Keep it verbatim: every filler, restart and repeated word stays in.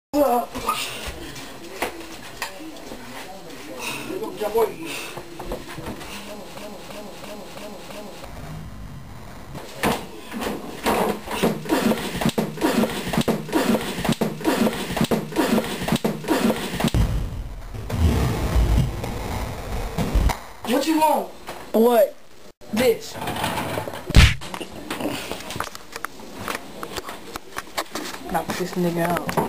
What you want? What? This. Knock this nigga out.